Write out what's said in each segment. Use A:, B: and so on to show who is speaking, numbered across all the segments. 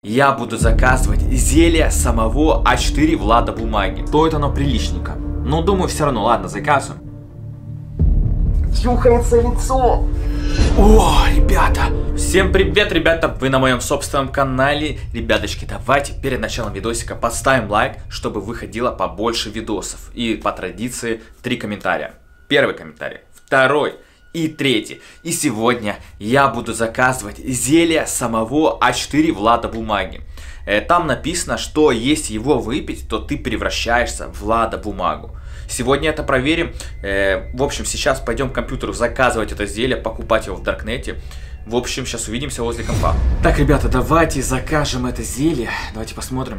A: Я буду заказывать зелье самого А4 Влада Бумаги. Стоит оно приличненько. Но думаю, все равно, ладно, заказываем.
B: Чухается лицо.
A: О, ребята! Всем привет, ребята! Вы на моем собственном канале. Ребяточки, давайте перед началом видосика поставим лайк, чтобы выходило побольше видосов. И по традиции 3 комментария. Первый комментарий, второй и третий. И сегодня я буду заказывать зелье самого А4 Влада Бумаги. Там написано, что если его выпить, то ты превращаешься в Влада Бумагу. Сегодня это проверим. В общем, сейчас пойдем к компьютеру заказывать это зелье, покупать его в Даркнете. В общем, сейчас увидимся возле компа. Так, ребята, давайте закажем это зелье. Давайте посмотрим.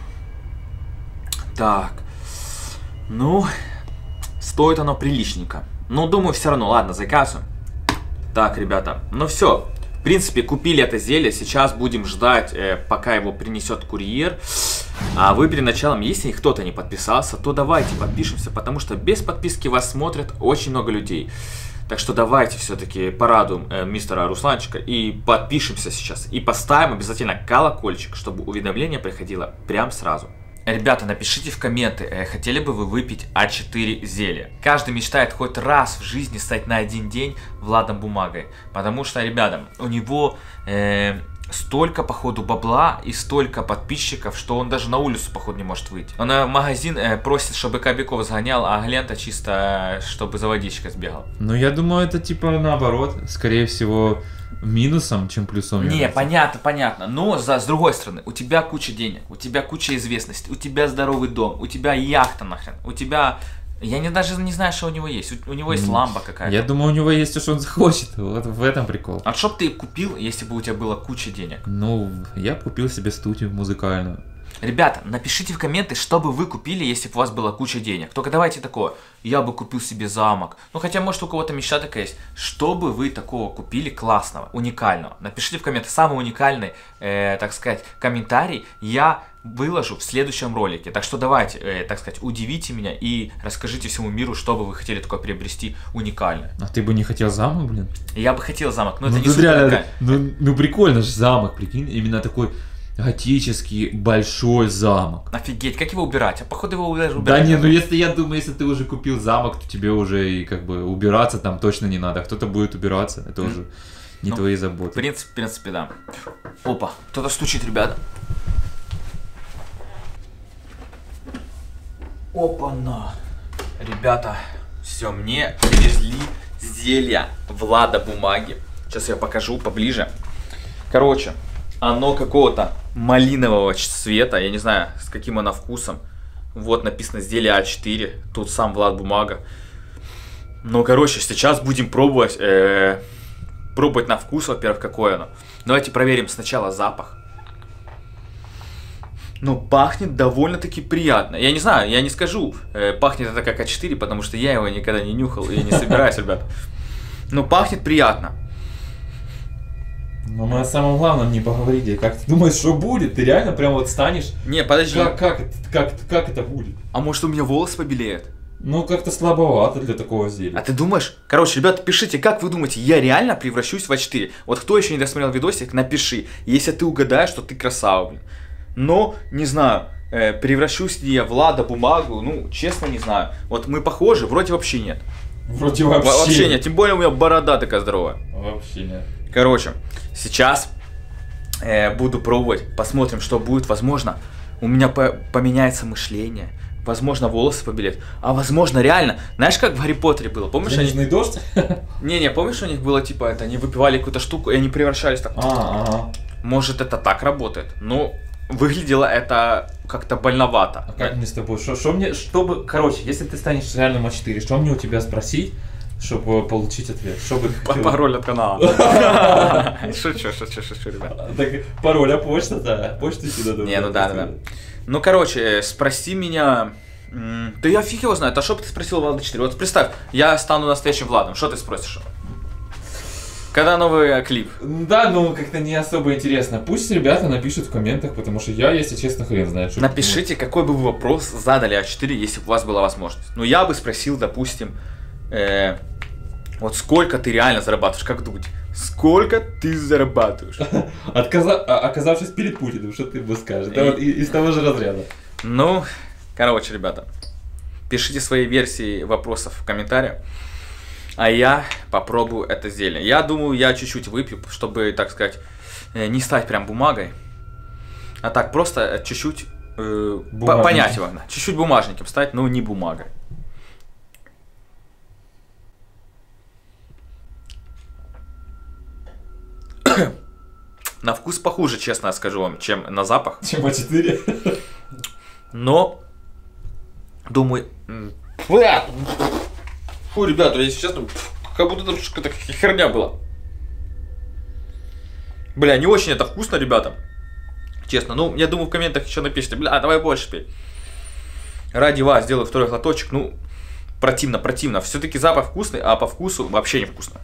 A: Так. Ну, стоит оно приличненько. Но думаю, все равно, ладно, заказываем. Так, ребята, ну все. В принципе, купили это зелье. Сейчас будем ждать, пока его принесет курьер. А вы перед началом, если кто-то не подписался, то давайте подпишемся, потому что без подписки вас смотрят очень много людей. Так что давайте все-таки порадуем мистера Русланчика и подпишемся сейчас. И поставим обязательно колокольчик, чтобы уведомление приходило прям сразу. Ребята, напишите в комменты, хотели бы вы выпить А4 зелье. Каждый мечтает хоть раз в жизни стать на один день Владом Бумагой. Потому что, ребята, у него столько, походу, бабла и столько подписчиков, что он даже на улицу, походу, не может выйти. Он в магазин просит, чтобы кобяков сгонял, а Глента чисто, чтобы за водичкой сбегал.
C: Ну, я думаю, это типа наоборот. Скорее всего, минусом, чем плюсом.
A: Не, понятно, понятно. Но с другой стороны, у тебя куча денег, у тебя куча известности, у тебя здоровый дом, у тебя яхта нахрен, у тебя... Я даже не знаю, что у него есть. У него есть ламба какая-то.
C: Я думаю, у него есть то, что он захочет. Вот в этом прикол.
A: А что бы ты купил, если бы у тебя было куча денег?
C: Ну, я купил себе студию музыкальную.
A: Ребята, напишите в комменты, что бы вы купили, если бы у вас была куча денег. Только давайте такое. Я бы купил себе замок. Ну, хотя, может, у кого-то мечта такая есть. Что бы вы такого купили классного, уникального? Напишите в комменты. Самый уникальный, так сказать, комментарий я выложу в следующем ролике. Так что давайте, так сказать, удивите меня и расскажите всему миру, что бы вы хотели такое приобрести уникальное.
C: А ты бы не хотел замок, блин?
A: Я бы хотел замок, но
C: ну,
A: это не супер
C: реально, ну прикольно же замок, прикинь. Именно такой... готический большой замок.
A: Офигеть, как его убирать? А походу его убирать.
C: Да не, ну если я думаю, если ты уже купил замок, то тебе уже и как бы убираться там точно не надо. Кто-то будет убираться, это уже не твои заботы.
A: В принципе, да. Опа, кто-то стучит, ребята. Опа-на. Ребята, все, мне привезли зелье Влада Бумаги. Сейчас я покажу поближе. Короче, оно какого-то малинового цвета, я не знаю, с каким оно вкусом. Вот написано зелье А4, тут сам Влад Бумага. Ну, короче, сейчас будем пробовать, пробовать на вкус, во-первых, какое оно. Давайте проверим сначала запах. Ну, пахнет довольно-таки приятно. Я не знаю, я не скажу, пахнет это как А4, потому что я его никогда не нюхал и не собираюсь, ребят. Но пахнет приятно.
C: Но мы о самом главном не поговорили. Как ты думаешь, что будет? Ты реально прям вот станешь?
A: Не, подожди.
C: Как это будет?
A: А может, у меня волосы побелеют?
C: Ну, как-то слабовато для такого зелья.
A: А ты думаешь? Короче, ребята, пишите, как вы думаете, я реально превращусь в А4? Вот кто еще не досмотрел видосик, напиши. Если ты угадаешь, что ты красава, блин. Но, не знаю, превращусь ли я в Влада Бумагу, ну, честно, не знаю. Вот мы похожи, вроде вообще нет.
C: Вроде вообще.
A: Вообще нет, тем более у меня борода такая здоровая.
C: Вообще нет.
A: Короче, сейчас буду пробовать, посмотрим, что будет. Возможно, у меня поменяется мышление. Возможно, волосы побелеют. А возможно, реально, знаешь, как в Гарри Поттере было? Помнишь,
C: Денежный дождь?
A: Не, помнишь, у них было типа это, они выпивали какую-то штуку, и они превращались так.
C: Ага.
A: Может, это так работает? Ну, выглядело это как-то больновато.
C: А как мне с тобой? Чтобы, короче, если ты станешь реальным А4, что мне у тебя спросить, чтобы получить ответ? Чтобы
A: пароль от канала. Шучу, ребят.
C: Так, пароль, а почта, да? Почту сюда давай.
A: Не, ну да. Ну, короче, спроси меня... Да я фиг его знает, а что бы ты спросил Влада 4? Вот представь, я стану настоящим Владом, что ты спросишь? Когда новый клип?
C: Да, ну как-то не особо интересно. Пусть ребята напишут в комментах, потому что я, если честно, хрен знает, что...
A: Напишите, какой бы вы вопрос задали А4, если бы у вас была возможность. Ну, я бы спросил, допустим, вот сколько ты реально зарабатываешь, как Дудь. сколько ты зарабатываешь?
C: Оказавшись перед Путиным, что ты ему скажешь? Это вот из того же разряда.
A: Ну, короче, ребята, пишите свои версии вопросов в комментариях, а я попробую это зелье. Я думаю, я чуть-чуть выпью, чтобы, так сказать, не стать прям бумагой, а так просто чуть-чуть понять его. Чуть-чуть бумажником стать, но не бумагой. На вкус похуже, честно скажу вам, чем на запах.
C: Чем А4.
A: Но, думаю... Фу, ребята, если честно, как будто там какая-то херня была. Бля, не очень это вкусно, ребята. Честно, ну, я думаю, в комментах еще напишите. Бля, давай больше пей. Ради вас сделаю второй глоточек. Ну, противно. Все-таки запах вкусный, а по вкусу вообще не вкусно.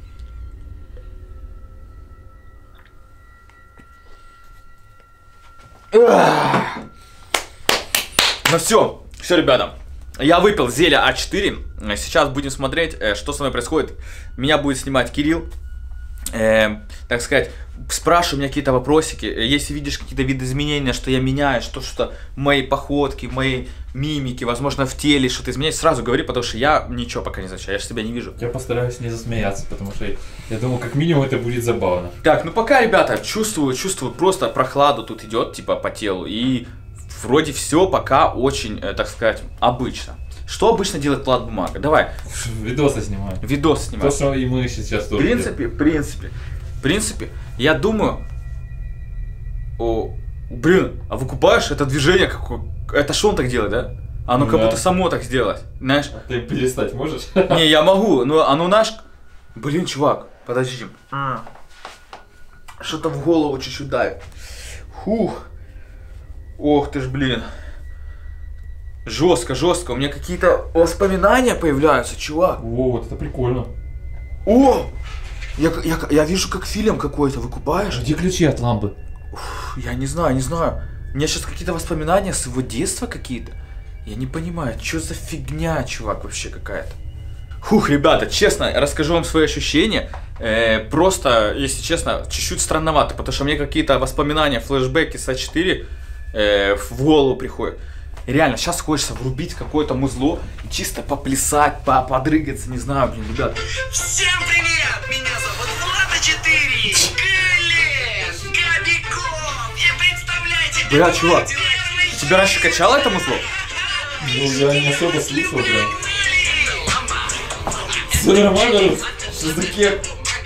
A: Ну все, ребята. Я выпил зелье А4. Сейчас будем смотреть, что со мной происходит. Меня будет снимать Кирилл. Так сказать, спрашивай меня какие-то вопросики. Если видишь какие-то видоизменения, что я меняю, что-то в моей походке, в моей мимике, возможно, в теле что-то изменяется, сразу говори, потому что я ничего пока не замечаю, я же себя не вижу.
C: Я постараюсь не засмеяться, потому что я думаю, как минимум это будет забавно.
A: Так, ну пока, ребята, чувствую просто прохладу тут идет, типа, по телу, и вроде все пока очень, так сказать, обычно. Что обычно делает Влад Бумага? Давай.
C: Видосы снимаю.
A: Видос снимаю.
C: То, что и мы сейчас тоже
A: В принципе, я думаю... Блин, а выкупаешь это движение какое? Это что он так делает, да? Оно
C: Ну
A: как
C: да.
A: будто само так сделать, знаешь?
C: А ты перестать можешь?
A: Не, я могу, но оно наш... Блин, чувак, подожди. Что-то в голову чуть-чуть давит. Фух. Ох ты ж, блин. Жестко. У меня какие-то воспоминания появляются, чувак.
C: О, вот это прикольно.
A: О! Я вижу, как фильм какой-то, выкупаешь?
C: Где ключи от лампы?
A: Я не знаю. У меня сейчас какие-то воспоминания с его детства какие-то. Я не понимаю, что за фигня, чувак, вообще какая-то. Фух, ребята, честно, расскажу вам свои ощущения. Просто, если честно, чуть-чуть странновато, потому что мне какие-то воспоминания, флешбеки с А4 в голову приходят. Реально, сейчас хочется врубить какое-то музло и чисто поплясать, подрыгаться, не знаю, блин, ребят.
B: Всем привет! Меня зовут Влад А4, Глен, Кобяков, и представляйте...
A: Бля, чувак, тебя раньше качало это музло?
C: Ну, я не особо слышал, прям. Все нормально, что за кек?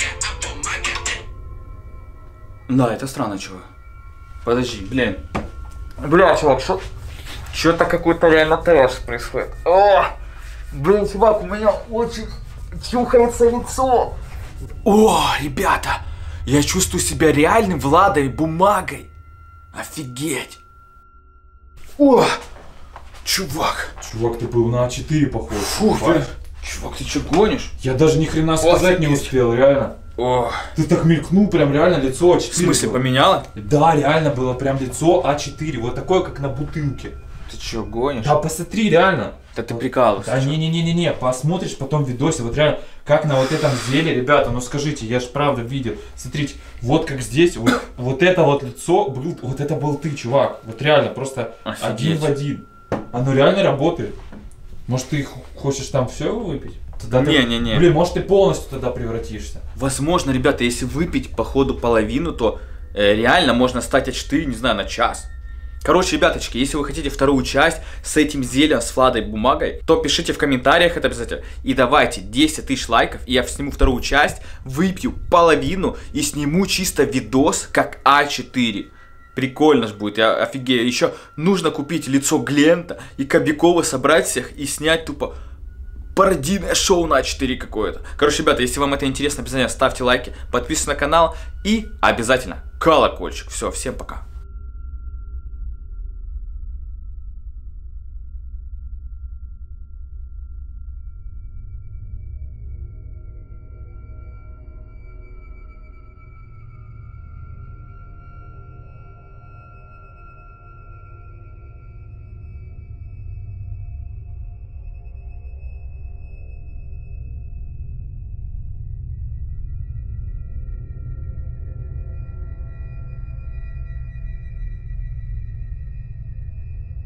A: Да, это странно, чувак. Подожди, блин. Бля, чувак, что-то какой-то реально трэш происходит. О! Блин, чувак, у меня очень чухается лицо. О, ребята, я чувствую себя реальным Владой Бумагой. Офигеть. О, чувак.
C: Чувак, ты был на А4 похож.
A: Фу, блин. Чувак, ты что гонишь?
C: Я даже ни хрена сказать не
A: Офигеть.
C: успел, реально.
A: О,
C: Ты так мелькнул, прям реально лицо А4.
A: в смысле,
C: было.
A: поменяла?
C: Да, реально было прям лицо А4, вот такое, как на бутылке.
A: Ты что, гонишь?
C: Да, посмотри, реально.
A: Да ты прикалываешься.
C: Да не-не-не-не, посмотришь потом в видосе, вот реально, как на вот этом зелье, ребята, ну скажите, я ж правда видел, смотрите, вот как здесь, вот это вот лицо, вот это был ты, чувак, вот реально, просто
A: Офигеть.
C: один в один. Оно реально работает. Может, ты хочешь там все выпить? Тогда ты-
A: Не-не-не.
C: Блин, может, ты полностью тогда превратишься.
A: Возможно, ребята, если выпить по ходу половину, то реально можно стать А4, не знаю, на час. Короче, ребяточки, если вы хотите вторую часть с этим зельем, с Владой Бумагой, то пишите в комментариях это обязательно. И давайте 10 тысяч лайков, и я сниму вторую часть, выпью половину и сниму чисто видос как А4. Прикольно ж будет, я офигею. Еще нужно купить лицо Глента и Кобякова, собрать всех и снять тупо пародийное шоу на А4 какое-то. Короче, ребята, если вам это интересно, обязательно ставьте лайки, подписывайтесь на канал и обязательно колокольчик. Все, всем пока.